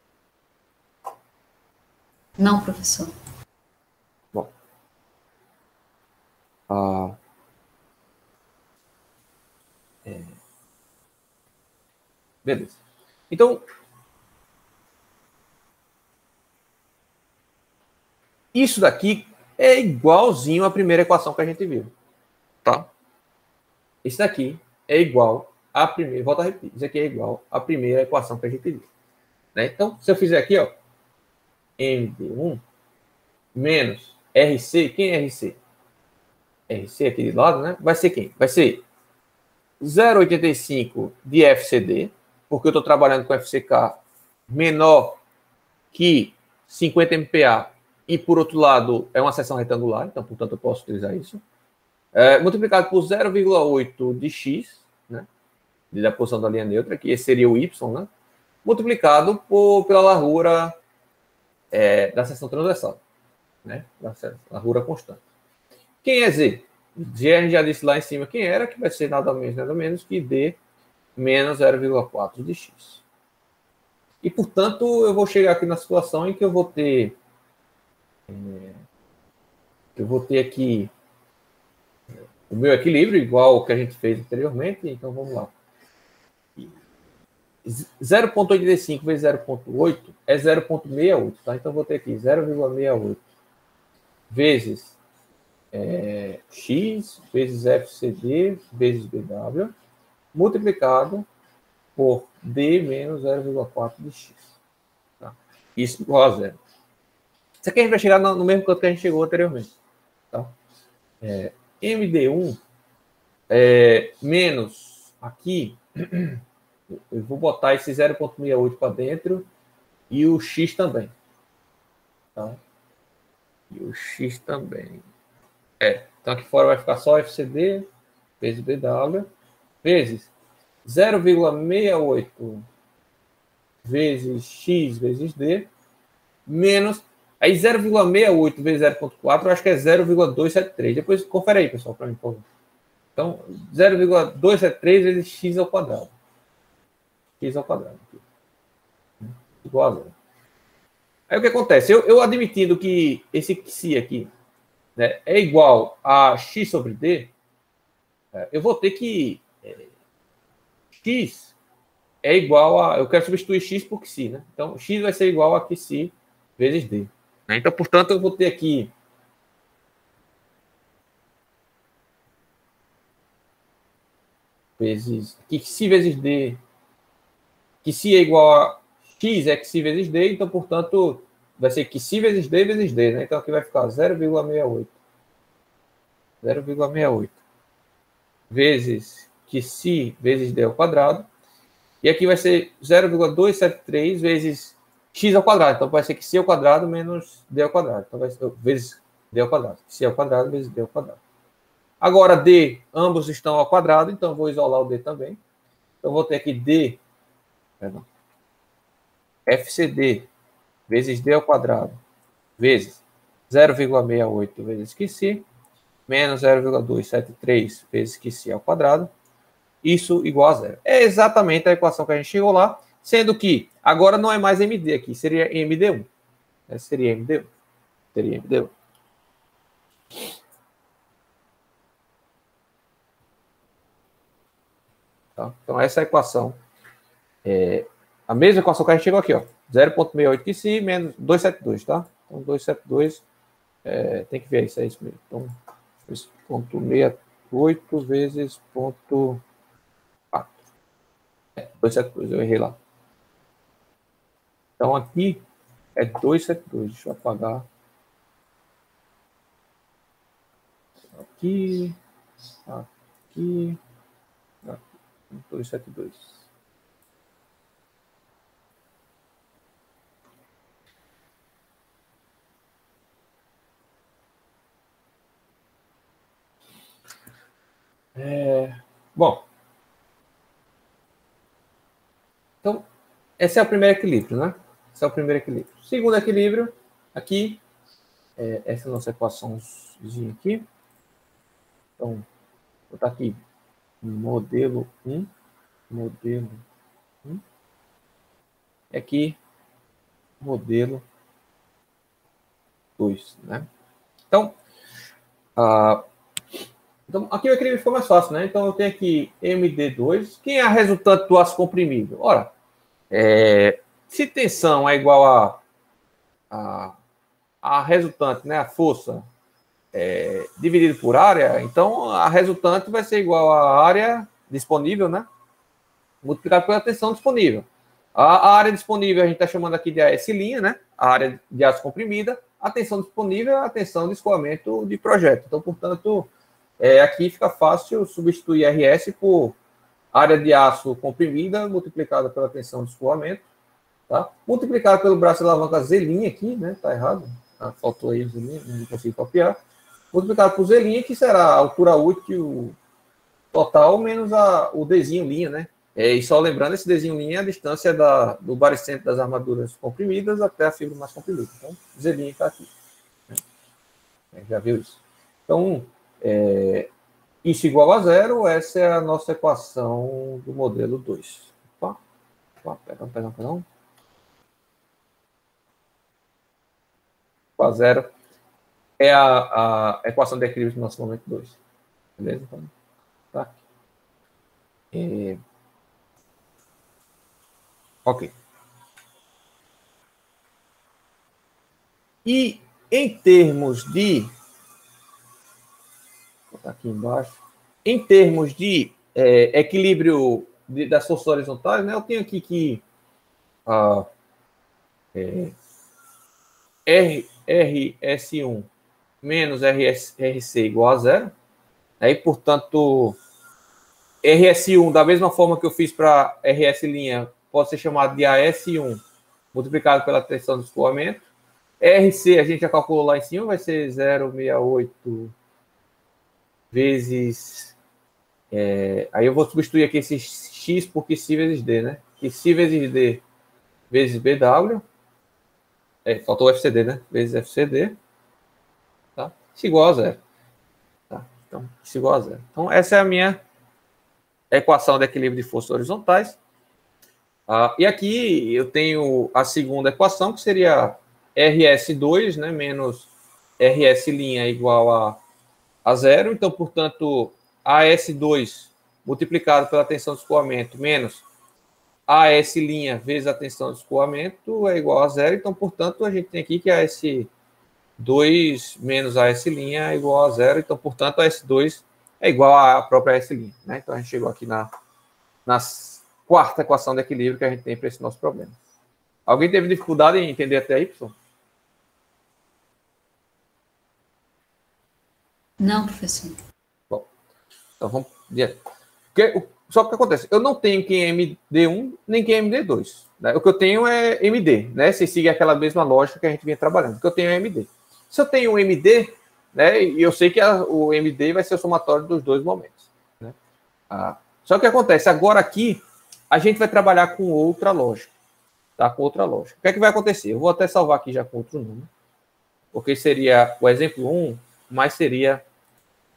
Não, professor. Bom. Ah, é. Beleza. Então, isso daqui é igualzinho à primeira equação que a gente viu. Tá? Isso daqui é igual à primeira. Volto a repetir. Isso aqui é igual à primeira equação que a gente viu. Né? Então, se eu fizer aqui, ó, M D um menos R C, quem é R C? R C aqui de lado, né? Vai ser quem? Vai ser zero vírgula oitenta e cinco de F C D, porque eu estou trabalhando com F C K menor que cinquenta M P A, e por outro lado é uma seção retangular, então portanto eu posso utilizar isso. É, multiplicado por zero vírgula oito de X, né? Da posição da linha neutra, que esse seria o Y, né? Multiplicado por, pela largura é, da seção transversal, né? Da largura constante. Quem é Z? Z a gente já disse lá em cima quem era, que vai ser nada menos, nada menos que D menos zero vírgula quatro de X. E, portanto, eu vou chegar aqui na situação em que eu vou ter é, eu vou ter aqui o meu equilíbrio, igual ao que a gente fez anteriormente. Então, vamos lá. zero vírgula oitenta e cinco vezes zero vírgula oito é zero vírgula sessenta e oito. Tá? Então, eu vou ter aqui zero vírgula sessenta e oito vezes é, X vezes F C D vezes B W multiplicado por D menos zero vírgula quatro de X. Tá? Isso igual a zero. Isso aqui a gente vai chegar no mesmo canto que a gente chegou anteriormente. Tá? É, M D um é, menos aqui, eu vou botar esse zero vírgula sessenta e oito para dentro e o X também. Tá? E o X também. É, então aqui fora vai ficar só F C D vezes B W vezes zero vírgula sessenta e oito vezes X vezes D menos. Aí zero vírgula sessenta e oito vezes zero vírgula quatro eu acho que é zero vírgula duzentos e setenta e três. Depois confere aí, pessoal, para mim, por favor. Então, zero vírgula duzentos e setenta e três vezes X ao quadrado. X ao quadrado. Igual a zero. Aí o que acontece? Eu, eu admitindo que esse Xi aqui, né, é igual a X sobre D, eu vou ter que... É, X é igual a... Eu quero substituir X por Xi, né? Então, X vai ser igual a Xi vezes D. Então, portanto, eu vou ter aqui vezes Xi vezes D, Xi é igual a X é Xi vezes D, então, portanto, vai ser Xi vezes D vezes D, né? Então, aqui vai ficar zero vírgula sessenta e oito. zero vírgula sessenta e oito vezes Xi vezes D ao quadrado. E aqui vai ser zero vírgula duzentos e setenta e três vezes X ao quadrado. Então, vai ser Xi ao quadrado menos D ao quadrado. Então, vai ser vezes D ao quadrado. Xi ao quadrado vezes D ao quadrado. Agora, D, ambos estão ao quadrado, então vou isolar o D também. Então, vou ter aqui D, perdão, F C D vezes D ao quadrado vezes zero vírgula sessenta e oito vezes Xi menos zero vírgula duzentos e setenta e três vezes QC ao quadrado, isso igual a zero. É exatamente a equação que a gente chegou lá, sendo que agora não é mais M D aqui, seria M D um. Essa seria M D um. Seria M D um. Tá? Então, essa é a equação. É a mesma equação que a gente chegou aqui, ó. zero vírgula sessenta e oito QC menos duzentos e setenta e dois, tá? Então, duzentos e setenta e dois, é, tem que ver isso, é isso mesmo. Então, ponto sessenta e oito vezes ponto quatro. É, duzentos e setenta e dois, eu errei lá. Então, aqui é duzentos e setenta e dois. Deixa eu apagar. Aqui, aqui, aqui. duzentos e setenta e dois. É, bom, então, esse é o primeiro equilíbrio, né? Esse é o primeiro equilíbrio. Segundo equilíbrio, aqui, é, essa é a nossa equaçãozinha aqui. Então, vou botar aqui, modelo um, modelo um, aqui, modelo dois, né? Então, ah, então, aqui o equilíbrio ficou mais fácil, né? Então, eu tenho aqui M D dois. Quem é a resultante do aço comprimido? Ora, é, se tensão é igual a, a, a resultante, né? A força é, dividido por área, então a resultante vai ser igual à área disponível, né? Multiplicado pela tensão disponível. A, a área disponível a gente está chamando aqui de A S', né? A área de aço comprimida. A tensão disponível é a tensão de escoamento de projeto. Então, portanto... É, aqui fica fácil substituir R S por área de aço comprimida multiplicada pela tensão de escoamento, tá? Multiplicado pelo braço de alavanca Z' aqui, né? Tá errado. Ah, faltou aí o Z', não consigo copiar. Multiplicado por Z', que será a altura útil total menos a, o Dzinho linha, né? É, e só lembrando, esse Dzinho linha é a distância da, do baricentro das armaduras comprimidas até a fibra mais comprimida. Então, Z' está aqui. Né? Já viu isso? Então, É, isso igual a zero, essa é a nossa equação do modelo dois. Opa, opa, perdão, perdão, perdão. A zero é a, a equação de equilíbrio do nosso momento dois. Beleza? Então, tá aqui. É, ok. E em termos de... Vou botar aqui embaixo. Em termos de é, equilíbrio de, das forças horizontais, né, eu tenho aqui que a, é, R, R S um menos R S, R C igual a zero. Aí, portanto, R S um, da mesma forma que eu fiz para R S', pode ser chamado de A S um multiplicado pela tensão de escoamento. R C, a gente já calculou lá em cima, vai ser zero vírgula sessenta e oito vezes... É, aí eu vou substituir aqui esse X por QC vezes D, né? QC vezes D vezes B W. É, faltou o F C D, né? Vezes F C D. Tá? Isso igual a zero. Tá? Então, isso igual a zero. Então, essa é a minha equação de equilíbrio de forças horizontais. Ah, e aqui eu tenho a segunda equação, que seria R S dois, né? Menos R S' igual a, a zero. Então, portanto... A S dois multiplicado pela tensão de escoamento menos A S' vezes a tensão de escoamento é igual a zero. Então, portanto, a gente tem aqui que a S dois menos a S' é igual a zero. Então, portanto, a S dois é igual à própria S'. Né? Então, a gente chegou aqui na, na quarta equação de equilíbrio que a gente tem para esse nosso problema. Alguém teve dificuldade em entender até aí, pessoal? Não, professor. Então vamos direto. Só que o que acontece? Eu não tenho quem é M D um nem quem é M D dois. Né? O que eu tenho é M D, né? Se seguir aquela mesma lógica que a gente vinha trabalhando. O que eu tenho é M D. Se eu tenho um M D, né? E eu sei que a, o M D vai ser o somatório dos dois momentos. Né? Ah, só que o que acontece? Agora aqui, a gente vai trabalhar com outra lógica. Tá? Com outra lógica. O que é que vai acontecer? Eu vou até salvar aqui já com outro número. Porque seria o exemplo um, mas seria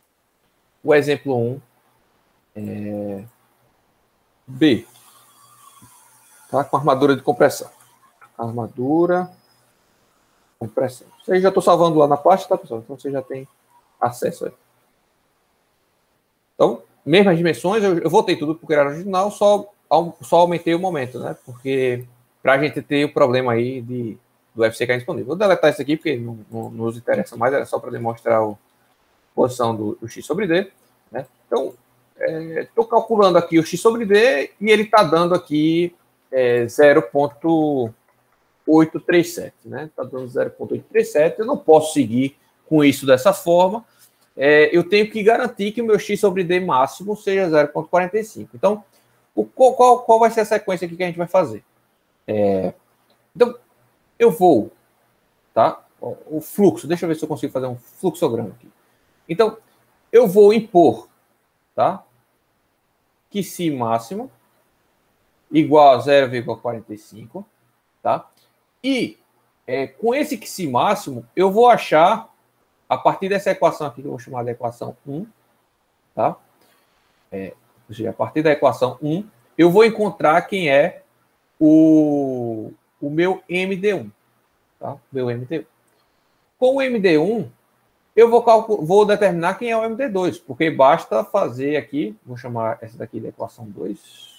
o exemplo um, é, B, tá? Com armadura de compressão. Armadura, compressão. Isso aí já estou salvando lá na pasta, tá, pessoal? Então você já tem acesso aí. Então, mesmas dimensões, eu, eu voltei tudo porque era original, só, só aumentei o momento, né? Porque para a gente ter o problema aí de, do F C K disponível. Vou deletar isso aqui porque não, não, não nos interessa mais, era só para demonstrar a posição do, do X sobre D, né? Então, estou é, calculando aqui o X sobre D e ele está dando aqui é, zero ponto oitocentos e trinta e sete, né? Está dando zero ponto oitocentos e trinta e sete, eu não posso seguir com isso dessa forma. É, eu tenho que garantir que o meu X sobre D máximo seja zero ponto quarenta e cinco. Então, o, qual, qual vai ser a sequência aqui que a gente vai fazer? É, então, eu vou, tá? O fluxo, deixa eu ver se eu consigo fazer um fluxograma aqui. Então, eu vou impor, tá? Que si máximo igual a zero vírgula quarenta e cinco, tá? E é, com esse que si máximo, eu vou achar, a partir dessa equação aqui, que eu vou chamar de equação um, tá? É, ou seja, a partir da equação um, eu vou encontrar quem é o, o meu M D um, tá? Meu M D um. Com o M D um, eu vou, calcular, vou determinar quem é o M D dois, porque basta fazer aqui, vou chamar essa daqui de equação dois,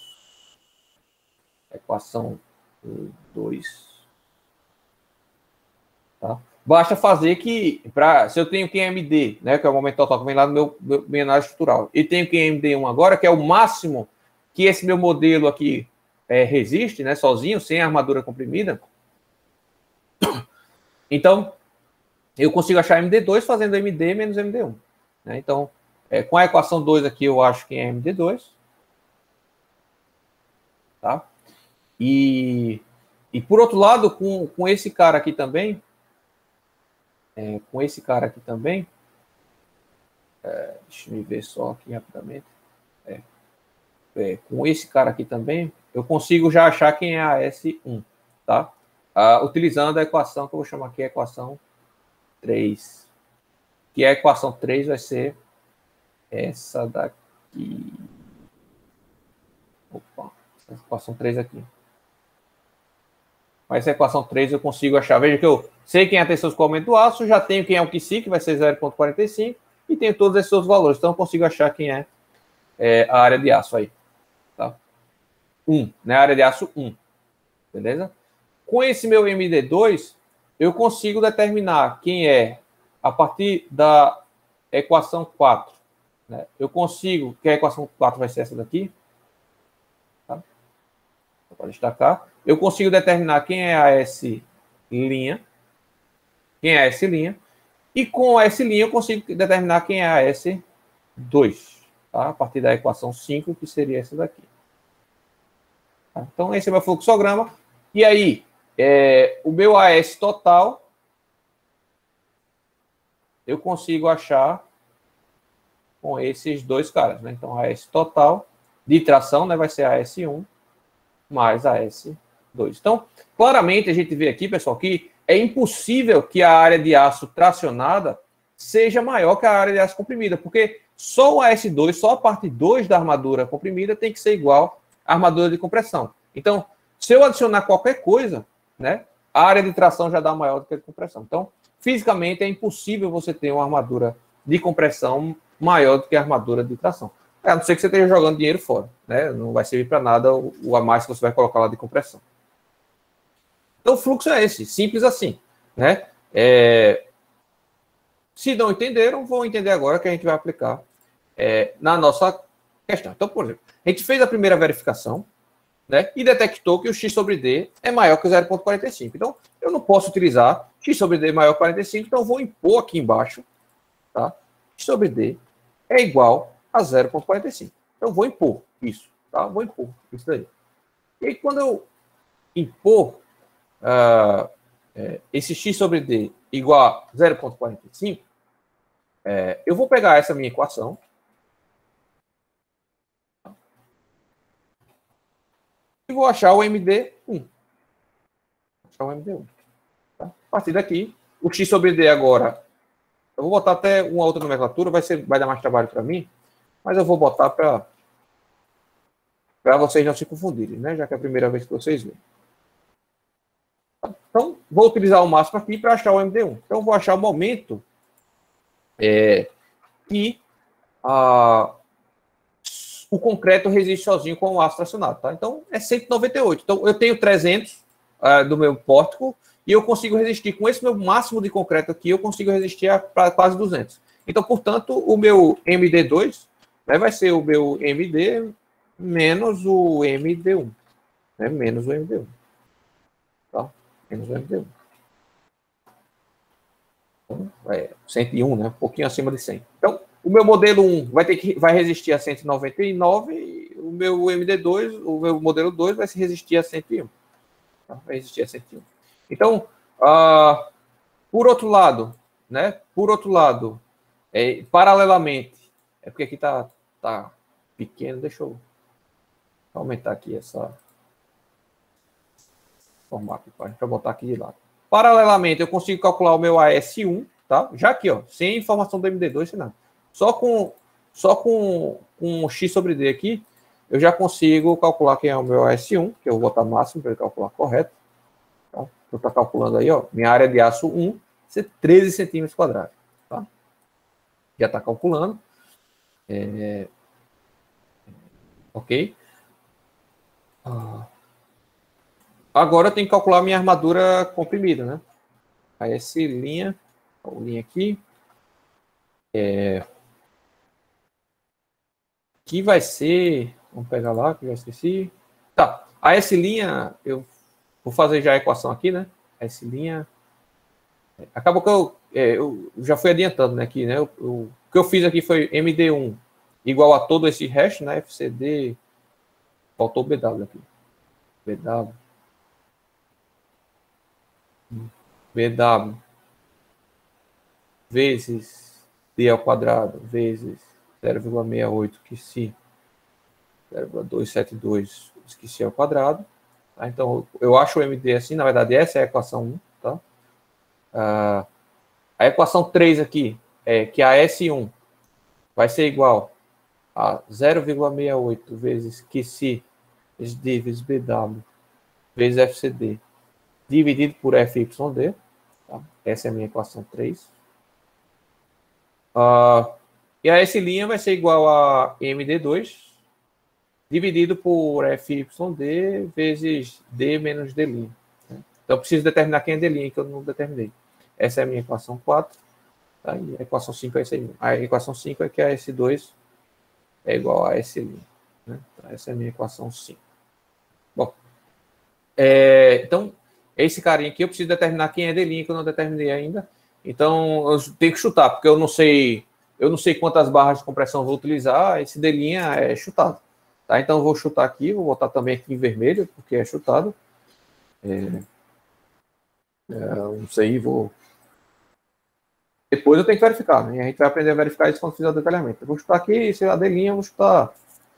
equação dois, tá? Basta fazer que, pra, se eu tenho Q M D, né, que é o momento total que vem lá no meu, meu minha análise estrutural, e tenho Q M D um agora, que é o máximo que esse meu modelo aqui é, resiste, né, sozinho, sem armadura comprimida, então eu consigo achar M D dois fazendo M D menos M D um. Né? Então, é, com a equação dois aqui, eu acho que é M D dois. Tá? E, e por outro lado, com, com esse cara aqui também, é, com esse cara aqui também, é, deixa eu ver só aqui rapidamente, é, é, com esse cara aqui também, eu consigo já achar quem é a S um, tá? Ah, utilizando a equação que eu vou chamar aqui a equação três, que a equação três vai ser essa daqui. Opa, essa equação três aqui. Mas essa equação três eu consigo achar. Veja que eu sei quem é a tensão de escoamento do aço, já tenho quem é o Q C, que vai ser zero ponto quarenta e cinco, e tenho todos esses outros valores. Então eu consigo achar quem é, é a área de aço aí. Tá? um, né? A área de aço um. Beleza? Com esse meu M D dois, eu consigo determinar quem é, a partir da equação quatro. Né? Eu consigo, que a equação quatro vai ser essa daqui. Tá? Para destacar. Eu consigo determinar quem é a S', quem é a S', e com a S' eu consigo determinar quem é a S dois. Tá? A partir da equação cinco, que seria essa daqui. Tá? Então, esse é o meu fluxograma. E aí, é, o meu A S total, eu consigo achar com esses dois caras. Né? Então, A S total de tração, né, vai ser a S um mais a S dois. Então, claramente, a gente vê aqui, pessoal, que é impossível que a área de aço tracionada seja maior que a área de aço comprimida, porque só o A S dois, só a parte dois da armadura comprimida tem que ser igual à armadura de compressão. Então, se eu adicionar qualquer coisa, né, a área de tração já dá maior do que a de compressão. Então, fisicamente, é impossível você ter uma armadura de compressão maior do que a armadura de tração. A não ser que você esteja jogando dinheiro fora. Né? Não vai servir para nada o, o a mais que você vai colocar lá de compressão. Então, o fluxo é esse, simples assim. Né? É... Se não entenderam, vão entender agora que a gente vai aplicar é, na nossa questão. Então, por exemplo, a gente fez a primeira verificação, né, e detectou que o X sobre D é maior que o zero ponto quarenta e cinco. Então, eu não posso utilizar X sobre D maior que quarenta e cinco, então eu vou impor aqui embaixo, tá? X sobre D é igual a zero ponto quarenta e cinco. Então, eu vou impor isso, tá? Vou impor isso daí. E aí, quando eu impor uh, é, esse X sobre D igual a zero ponto quarenta e cinco, é, eu vou pegar essa minha equação, e vou achar o M D um. Achar o M D um. Tá? A partir daqui, o X sobre D agora Eu vou botar até uma outra nomenclatura, vai, ser, vai dar mais trabalho para mim, mas eu vou botar para para vocês não se confundirem, né? Já que é a primeira vez que vocês veem. Então, vou utilizar o máximo aqui para achar o M D um. Então, eu vou achar o momento é, que a, o concreto resiste sozinho com o aço tracionado. Tá? Então, é cento e noventa e oito. Então, eu tenho trezentos uh, do meu pórtico e eu consigo resistir. Com esse meu máximo de concreto aqui, eu consigo resistir a quase duzentos. Então, portanto, o meu M D dois, né, vai ser o meu M D menos o M D um. Né, menos o M D um. Tá? Menos o M D um. Então, é cento e um, né? Um pouquinho acima de cem. Então, o meu modelo um vai, ter que, vai resistir a cento e noventa e nove, e o meu M D dois, o meu modelo dois vai se resistir a cento e um. Tá? Vai resistir a cento e um. Então, uh, por outro lado, né? Por outro lado, é, paralelamente, é porque aqui tá, tá pequeno, deixa eu aumentar aqui essa formato para botar aqui de lado. Paralelamente, eu consigo calcular o meu A S um, tá? Já aqui, ó, sem informação do M D dois, sem nada. Só com só com um X sobre D aqui, eu já consigo calcular quem é o meu A S um, que eu vou botar máximo para ele calcular correto. Tá? Eu estou calculando aí, ó, minha área de aço um, ser treze centímetros quadrados. Tá? Já está calculando. É... Ok. Ah. Agora eu tenho que calcular minha armadura comprimida, né? Aí essa linha, a linha aqui, é... que vai ser, vamos pegar lá, que eu já esqueci. Tá, a S' linha, eu vou fazer já a equação aqui, né? S' linha, acabou que eu, é, eu já fui adiantando, né? Aqui, né? Eu, eu, o que eu fiz aqui foi M D um igual a todo esse resto, né? F C D, faltou B W aqui. B W. B W vezes D ao quadrado vezes zero vírgula sessenta e oito, que se zero vírgula duzentos e setenta e dois, esqueci ao quadrado. Tá? Então, eu acho o M D assim, na verdade, essa é a equação um. Tá? Ah, a equação três aqui é que a S um vai ser igual a zero vírgula sessenta e oito vezes Q C vezes D vezes B W vezes F C D dividido por F Y D. Tá? Essa é a minha equação três. Ah, e a S' vai ser igual a M D dois dividido por F Y D vezes D menos D'. Né? Então, eu preciso determinar quem é D', que eu não determinei. Essa é a minha equação quatro. Tá? E a equação cinco é essa aí. A equação cinco é que a S dois é igual a S'. Né? Então, essa é a minha equação cinco. Bom, é, então, esse carinha aqui, eu preciso determinar quem é D', que eu não determinei ainda. Então, eu tenho que chutar, porque eu não sei, eu não sei quantas barras de compressão eu vou utilizar. Esse D' é chutado. Tá? Então, eu vou chutar aqui, vou botar também aqui em vermelho, porque é chutado. É, é, não sei, vou... Depois eu tenho que verificar, né? A gente vai aprender a verificar isso quando fizer o detalhamento. Eu vou chutar aqui, se a D', eu vou chutar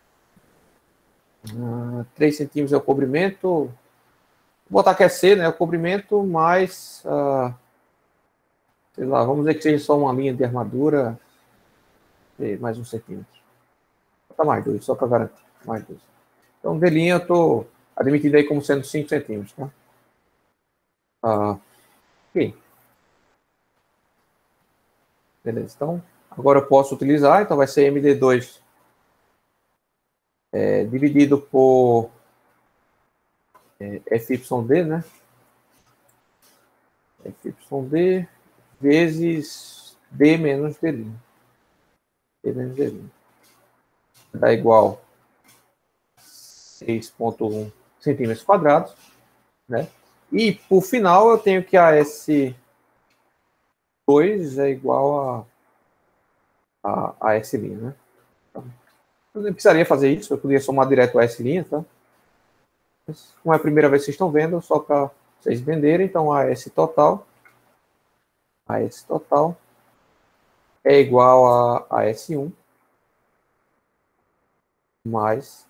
uh, três centímetros é o cobrimento. Vou botar que é C, né? O cobrimento mais... Uh, sei lá, vamos dizer que seja só uma linha de armadura. Mais um centímetro. Vou botar mais dois, só para garantir. Mais dois. Então, D' eu estou admitindo aí como sendo cinco centímetros, tá? Ah, ok. Beleza, então, agora eu posso utilizar, então vai ser M D dois é, dividido por é, F Y D, né? F Y D vezes D menos D'. D menos D'. Dá igual seis vírgula um centímetros quadrados, né? E, por final, eu tenho que a S dois é igual a, a, a S', né? Então, eu não precisaria fazer isso, eu poderia somar direto a S', tá? Mas, como é a primeira vez que vocês estão vendo, só para vocês entenderem, então a S total, a S total é igual a, a S um mais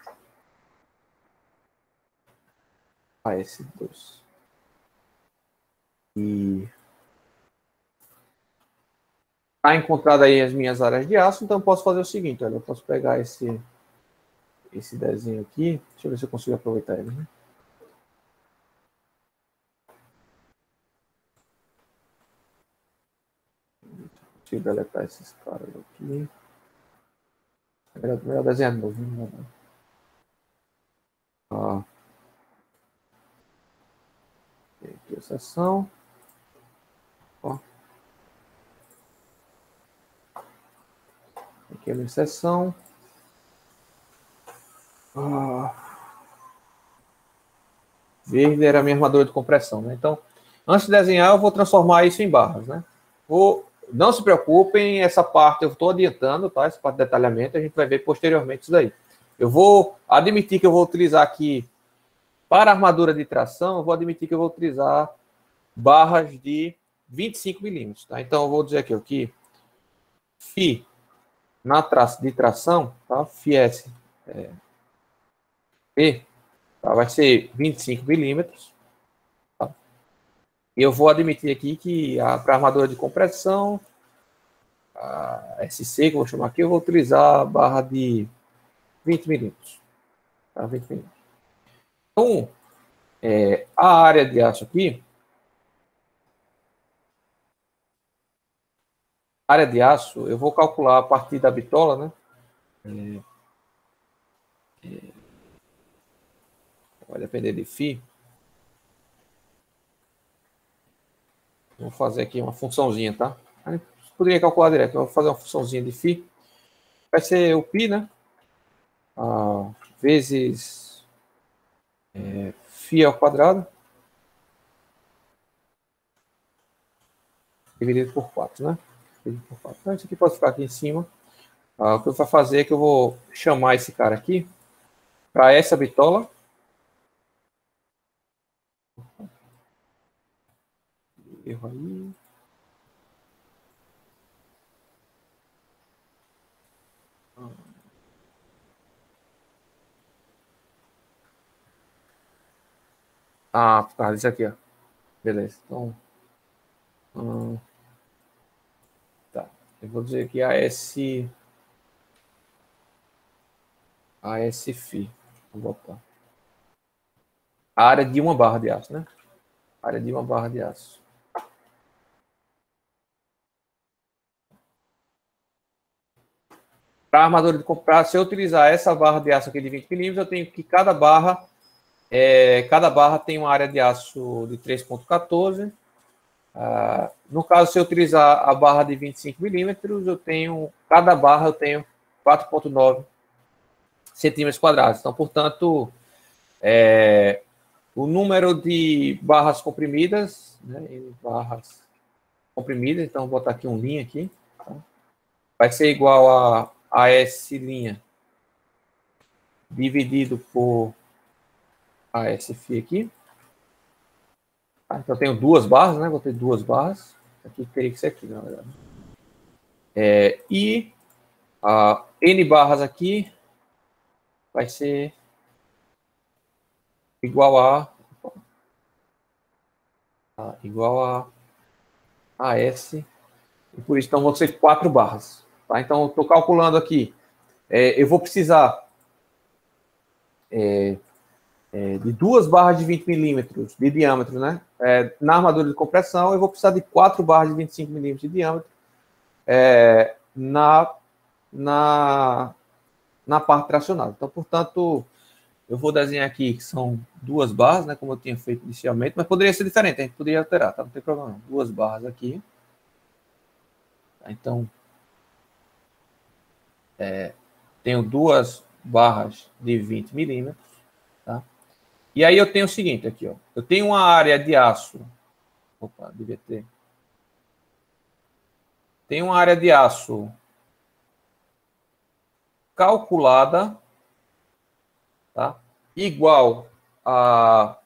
a S dois. E Está encontrado aí as minhas áreas de aço, então eu posso fazer o seguinte, olha, eu posso pegar esse, esse desenho aqui, deixa eu ver se eu consigo aproveitar ele, né? Deixa eu deletar esses caras aqui. Melhor, melhor desenhar de novo. Né? Ah. Tem aqui a seção. Ó. Aqui a minha seção. Ah. Verde era a minha armadura de compressão, né? Então, antes de desenhar, eu vou transformar isso em barras, né? Vou, não se preocupem, essa parte eu estou adiantando, tá? Essa parte de detalhamento, a gente vai ver posteriormente isso daí. Eu vou admitir que eu vou utilizar aqui, para a armadura de tração, eu vou admitir que eu vou utilizar barras de vinte e cinco milímetros, tá? Então, eu vou dizer aqui, aqui Φ na traça de tração, tá? Φs é, P, tá? Vai ser vinte e cinco milímetros. E eu vou admitir aqui que para armadura de compressão, a S C, que eu vou chamar aqui, eu vou utilizar a barra de vinte milímetros. Tá? vinte milímetros. Então, é, a área de aço aqui, a área de aço, eu vou calcular a partir da bitola, né? É, é, vai depender de Φ. Vou fazer aqui uma funçãozinha, tá? Aí, poderia calcular direto, eu vou fazer uma funçãozinha de Φ. Vai ser o π, né? Ah, vezes é, Φ ao quadrado. Dividido por quatro, né? Dividido por quatro. Então, isso aqui pode ficar aqui em cima. Ah, o que eu vou fazer é que eu vou chamar esse cara aqui para essa bitola. Erro aí. Ah, por causa disso aqui, ó. Beleza. Então, hum, tá. Eu vou dizer aqui a S... A S Φ. Vou botar. A área de uma barra de aço, né? A área de uma barra de aço. Para a armadura de comprar, se eu utilizar essa barra de aço aqui de vinte milímetros, eu tenho que cada barra, é, cada barra tem uma área de aço de três ponto quatorze. Ah, no caso, se eu utilizar a barra de vinte e cinco milímetros, eu tenho, cada barra eu tenho quatro ponto nove centímetros quadrados. Então, portanto, é, o número de barras comprimidas, né, barras comprimidas, então vou botar aqui um linha aqui, tá? Vai ser igual a, a S' dividido por a S Φ aqui. Tá? Então eu tenho duas barras, né? Vou ter duas barras. Aqui teria que ser aqui, na verdade. É, e a N barras aqui vai ser igual a, a igual a, a S, e por isso então vão ser quatro barras. Tá? Então eu estou calculando aqui, é, eu vou precisar é, é, de duas barras de vinte milímetros de diâmetro, né? É, na armadura de compressão, eu vou precisar de quatro barras de vinte e cinco milímetros de diâmetro é, na, na, na parte tracionada. Então, portanto, eu vou desenhar aqui que são duas barras, né? Como eu tinha feito inicialmente, mas poderia ser diferente, a gente poderia alterar, tá? Não tem problema não. Duas barras aqui. Tá? Então, é, tenho duas barras de vinte milímetros, tá? E aí eu tenho o seguinte aqui, ó. Eu tenho uma área de aço. Opa, devia ter. Tem uma área de aço calculada, tá? Igual a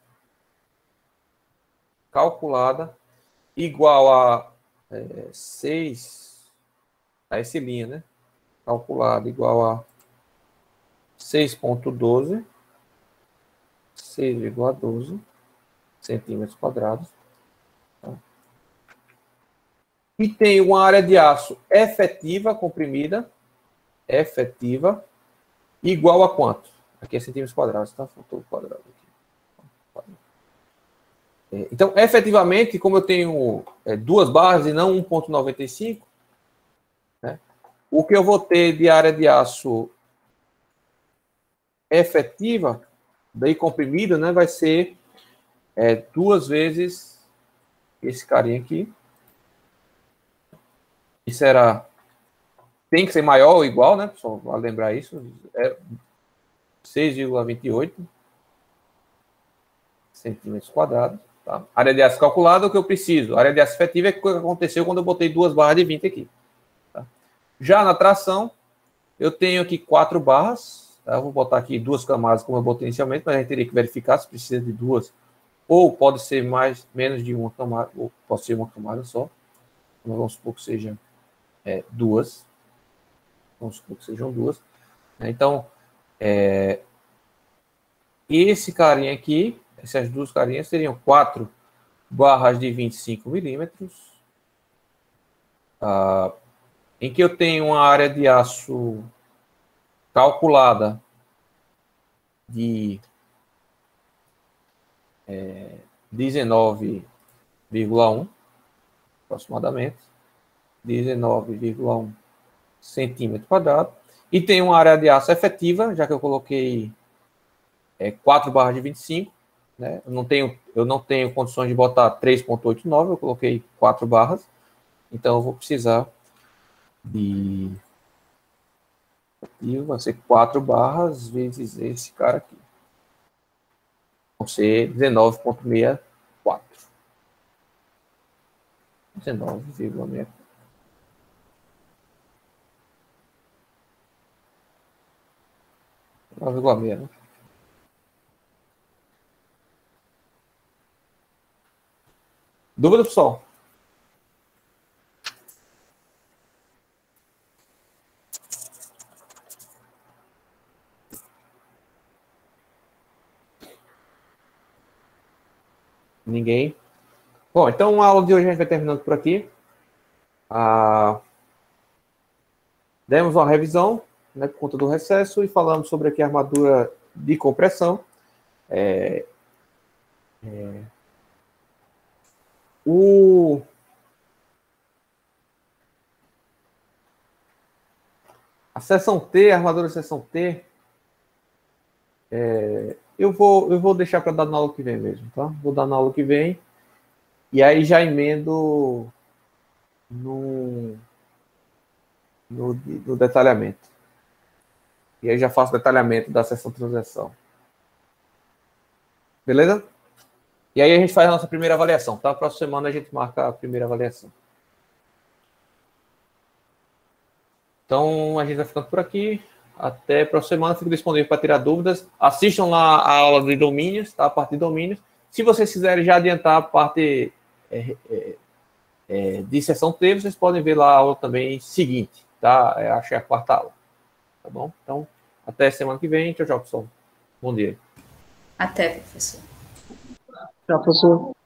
calculada igual a é, seis, a esse linha, né? Calculada igual a seis ponto doze, seis vírgula doze centímetros quadrados. Tá? e tem uma área de aço efetiva, comprimida, efetiva, igual a quanto? Aqui é centímetros quadrados, tá? Faltou o quadrado aqui. Então, efetivamente, como eu tenho é, duas barras e não um ponto noventa e cinco, né, o que eu vou ter de área de aço efetiva, daí comprimida, né, vai ser é, duas vezes esse carinha aqui. E será... Tem que ser maior ou igual, né? Só vale lembrar isso. É seis vírgula vinte e oito centímetros quadrados. Tá? Área de aço calculada, o que eu preciso. A área de aço efetiva é o que aconteceu quando eu botei duas barras de vinte aqui. Tá? Já na tração, eu tenho aqui quatro barras. Tá? Eu vou botar aqui duas camadas, como eu botei inicialmente, mas a gente teria que verificar se precisa de duas. Ou pode ser mais, menos de uma camada, ou pode ser uma camada só. Então, vamos supor que seja é, duas. Vamos supor que sejam duas. Então, é, esse carinha aqui, essas duas carinhas seriam quatro barras de vinte e cinco milímetros, ah, em que eu tenho uma área de aço calculada de é, dezenove vírgula um, aproximadamente, dezenove vírgula um centímetro quadrado, e tem uma área de aço efetiva, já que eu coloquei é, quatro barras de vinte e cinco, né? Eu não tenho, eu não tenho condições de botar três vírgula oitenta e nove, eu coloquei quatro barras, então eu vou precisar de... E vai ser quatro barras vezes esse cara aqui. Vão ser dezenove vírgula sessenta e quatro. dezenove vírgula sessenta e quatro. nove vírgula seis, né? Dúvida, pessoal? Ninguém? Bom, então a aula de hoje a gente vai terminando por aqui. Ah, demos uma revisão, né, por conta do recesso, e falamos sobre aqui a armadura de compressão. É, é, o... A seção T, a armadura seção T, é, eu, vou, eu vou deixar para dar na aula que vem mesmo, tá? Vou dar na aula que vem, e aí já emendo no, no, no detalhamento. E aí já faço detalhamento da seção transação. Beleza? E aí a gente faz a nossa primeira avaliação, tá? Próxima semana a gente marca a primeira avaliação. Então, a gente vai ficando por aqui. Até a próxima semana. Fico disponível para tirar dúvidas. Assistam lá a aula de domínios, tá? A parte de domínios. Se vocês quiserem já adiantar a parte é, é, é, de seção T, vocês podem ver lá a aula também seguinte, tá? Eu acho que é a quarta aula. Tá bom? Então, até semana que vem. Tchau, tchau, pessoal. Bom dia. Até, professor. Tchau, professor.